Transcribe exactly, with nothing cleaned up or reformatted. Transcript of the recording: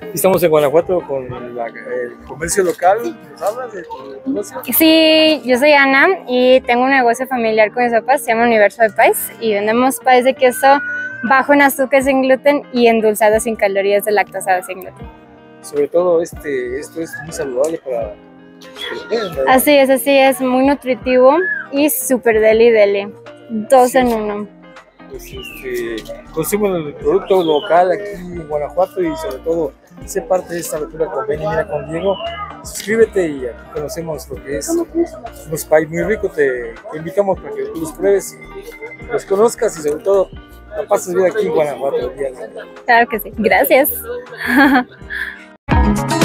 Estamos en Guanajuato con la, el comercio local. ¿Nos hablas de tu negocio? Sí, yo soy Ana y tengo un negocio familiar con mis papás, se llama Universo de Pais y vendemos pais de queso bajo en azúcar sin gluten y endulzados sin calorías de lactosa sin gluten. Sobre todo este, esto es muy saludable para los niños, ¿verdad? Así es, así es, muy nutritivo y súper deli deli, dos Sí. en uno. Pues este, consumo el producto local aquí en Guanajuato y sobre todo sé parte de esta aventura con Ven y Mira con Diego. Suscríbete y aquí conocemos lo que es unos pais muy ricos. Te, te invitamos para que tú los pruebes y los conozcas y sobre todo la pases bien aquí en Guanajuato el día de hoy. Claro que sí, gracias.